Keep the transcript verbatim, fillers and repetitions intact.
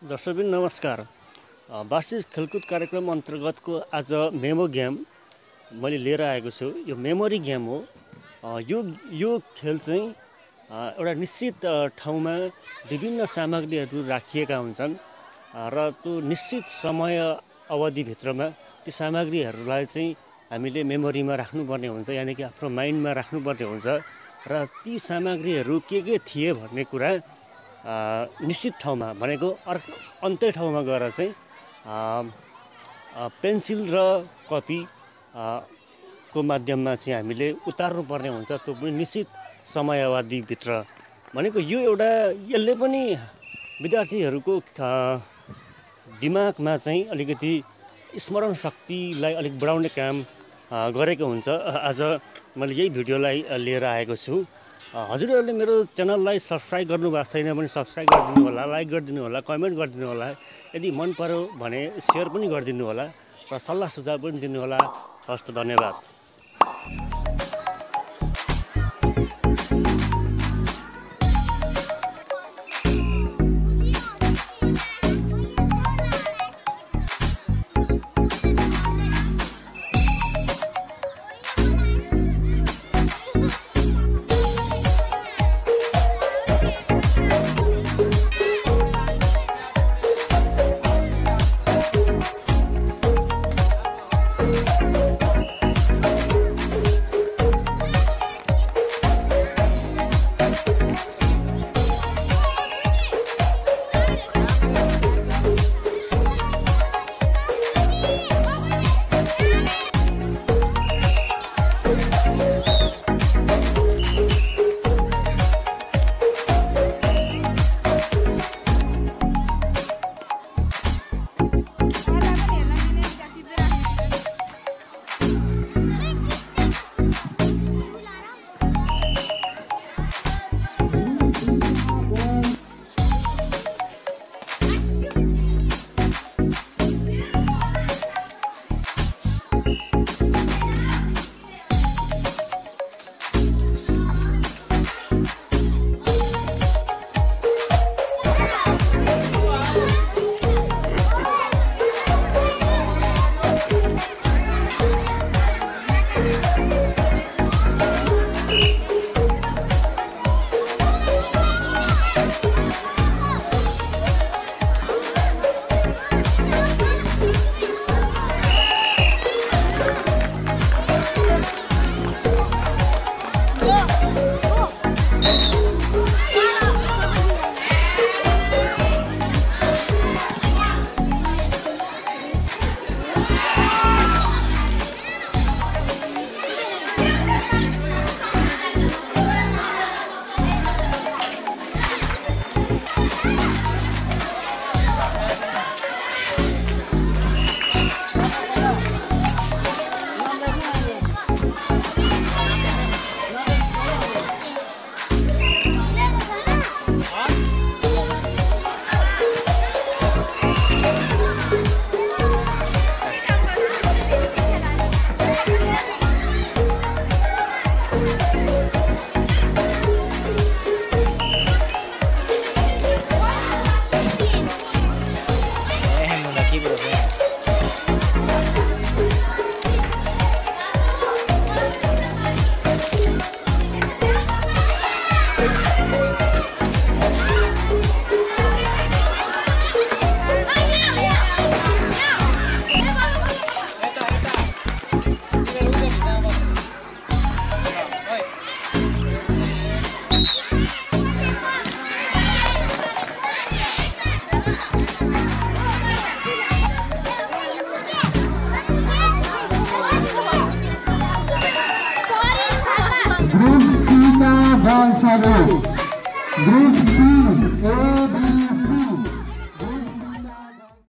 दर्शकबिन नमस्कार। वार्षिक खेलकुद कार्यक्रम अन्तर्गतको आज मेमो गेम मैले लिएर आएको छु। यो मेमोरी गेम हो। यो यो खेल चाहिँ एउटा निश्चित ठाउँमा विभिन्न सामग्रीहरू राखिएका हुन्छन् र त्यो निश्चित समय अवधिभित्रमा ती सामग्रीहरूलाई चाहिँ हामीले मेमोरीमा राख्नुपर्ने हुन्छ, यानि कि आफ्नो माइन्डमा राख्नुपर्ने हुन्छ र ती सामग्रीहरू के के थिए भन्ने कुरा निश्चित ठाउँमा भनेको अर्को अन्त्य ठाउँमा गएर चाहिँ पेन्सिल र कपी को माध्यममा चाहिँ हामीले उतार्नु पर्ने हुन्छ, त्यो पनि निश्चित समयावधिभित्र। भनेको यो एउटा यसले पनि विद्यार्थीहरूको दिमागमा चाहिँ अलिकति स्मरण शक्तिलाई अलिक बढाउने काम गरेको हुन्छ। आज मैले यही भिडियोलाई लिएर आएको छु। हजुरहरूले मेरो च्यानललाई सब्सक्राइब गर्नुभएको छैन भने सब्सक्राइब गरिदिनु होला, लाइक गरिदिनु होला, कमेन्ट गरिदिनु होला। यदि मन पर्यो भने सेयर पनि गरिदिनु होला र सल्लाह सुझाव पनि दिनु होला। हस्त धन्यवाद। Grup Sita Balsado. Grup